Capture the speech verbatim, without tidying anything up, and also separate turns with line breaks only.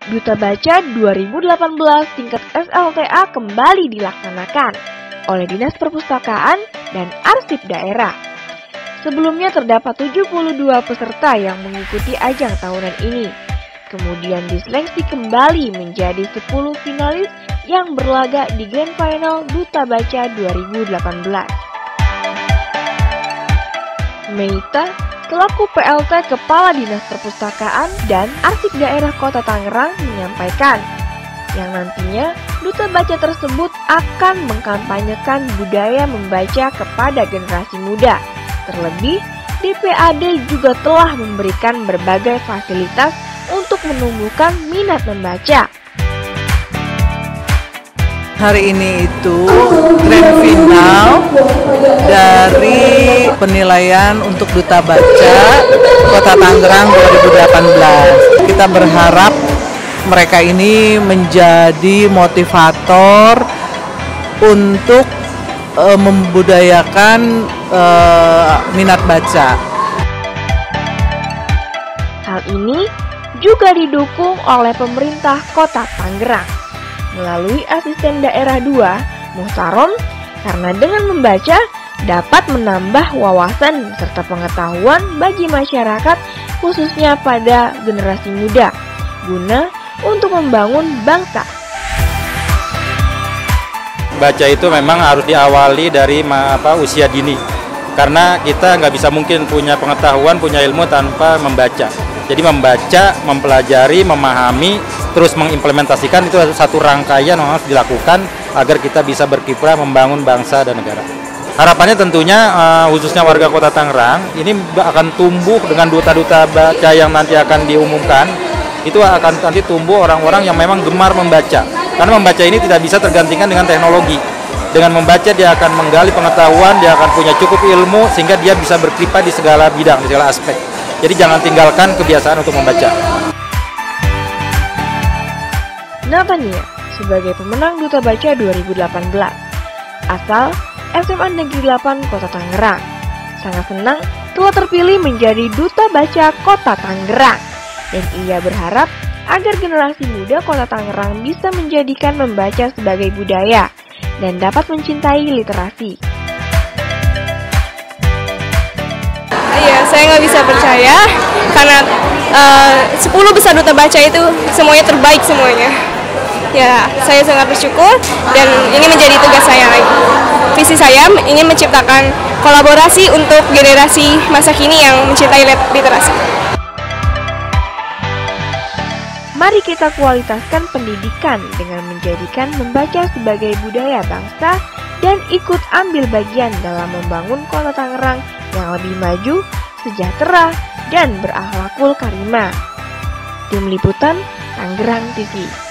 Duta Baca dua ribu delapan belas tingkat S L T A kembali dilaksanakan oleh Dinas Perpustakaan dan Arsip Daerah. Sebelumnya terdapat tujuh puluh dua peserta yang mengikuti ajang tahunan ini. Kemudian diseleksi kembali menjadi sepuluh finalis yang berlaga di Grand Final Duta Baca dua ribu delapan belas. Meita, selaku P L T Kepala Dinas Perpustakaan dan Arsip Daerah Kota Tangerang menyampaikan, yang nantinya Duta Baca tersebut akan mengkampanyekan budaya membaca kepada generasi muda. Terlebih, D P A D juga telah memberikan berbagai fasilitas untuk menumbuhkan minat membaca.
Hari ini itu grand final dari penilaian untuk Duta Baca Kota Tangerang dua ribu delapan belas. Kita berharap mereka ini menjadi motivator untuk e, membudayakan e, minat baca.
Hal ini juga didukung oleh pemerintah Kota Tangerang melalui Asisten Daerah dua, Muhtarom, karena dengan membaca dapat menambah wawasan serta pengetahuan bagi masyarakat khususnya pada generasi muda, guna untuk membangun bangsa.
Baca itu memang harus diawali dari apa, usia dini, karena kita nggak bisa mungkin punya pengetahuan, punya ilmu tanpa membaca. Jadi membaca, mempelajari, memahami, terus mengimplementasikan itu satu rangkaian yang harus dilakukan agar kita bisa berkiprah membangun bangsa dan negara. Harapannya tentunya uh, khususnya warga Kota Tangerang ini akan tumbuh dengan duta-duta baca yang nanti akan diumumkan. Itu akan nanti tumbuh orang-orang yang memang gemar membaca. Karena membaca ini tidak bisa tergantikan dengan teknologi. Dengan membaca dia akan menggali pengetahuan, dia akan punya cukup ilmu sehingga dia bisa berkiprah di segala bidang, di segala aspek. Jadi jangan tinggalkan kebiasaan untuk membaca.
Natania sebagai pemenang Duta Baca dua ribu delapan belas, asal S M A Negeri delapan Kota Tangerang, sangat senang telah terpilih menjadi Duta Baca Kota Tangerang. Dan ia berharap agar generasi muda Kota Tangerang bisa menjadikan membaca sebagai budaya dan dapat mencintai literasi.
Iya, saya nggak bisa percaya karena uh, sepuluh besar Duta Baca itu semuanya terbaik semuanya. Ya, saya sangat bersyukur dan ini menjadi tugas saya lagi. Visi saya ingin menciptakan kolaborasi untuk generasi masa kini yang mencintai literasi.
Mari kita kualitaskan pendidikan dengan menjadikan membaca sebagai budaya bangsa dan ikut ambil bagian dalam membangun Kota Tangerang yang lebih maju, sejahtera, dan berakhlakul karimah. Tim Liputan Tangerang T V.